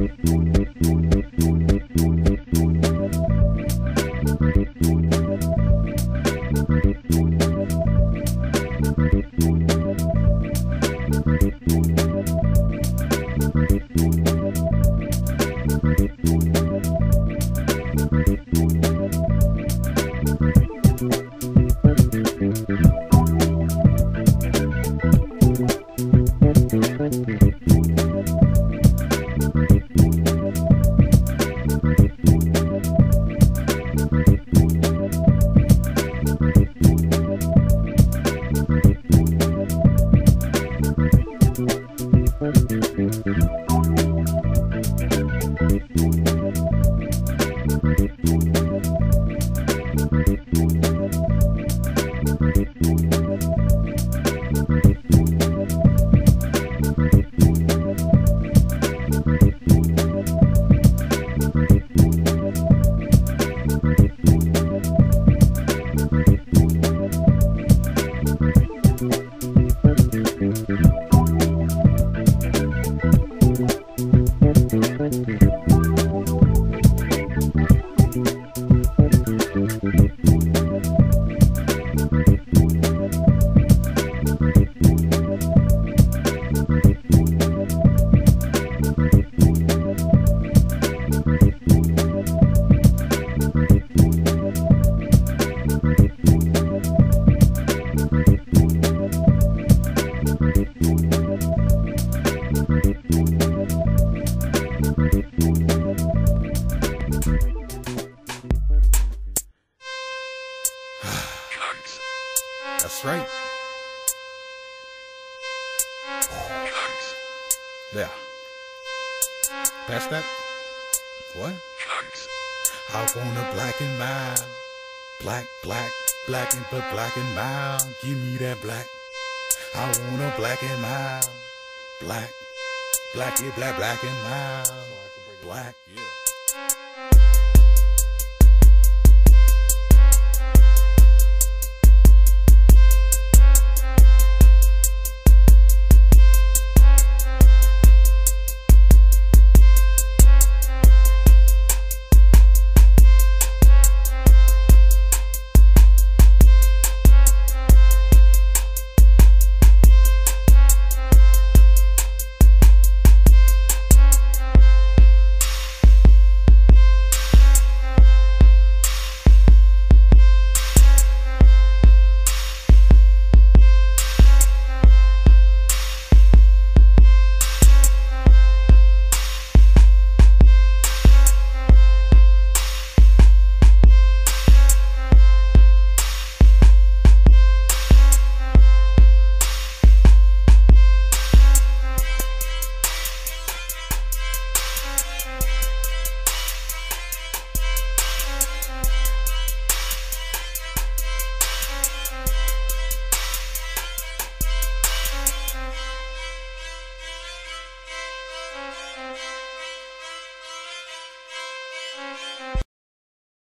That's right. There. That's that. What? I want a black and mild. Black, black, black and but black and mild. Give me that black. I want a black and mild. Black, black, yeah, black, black and mild. Black, yeah.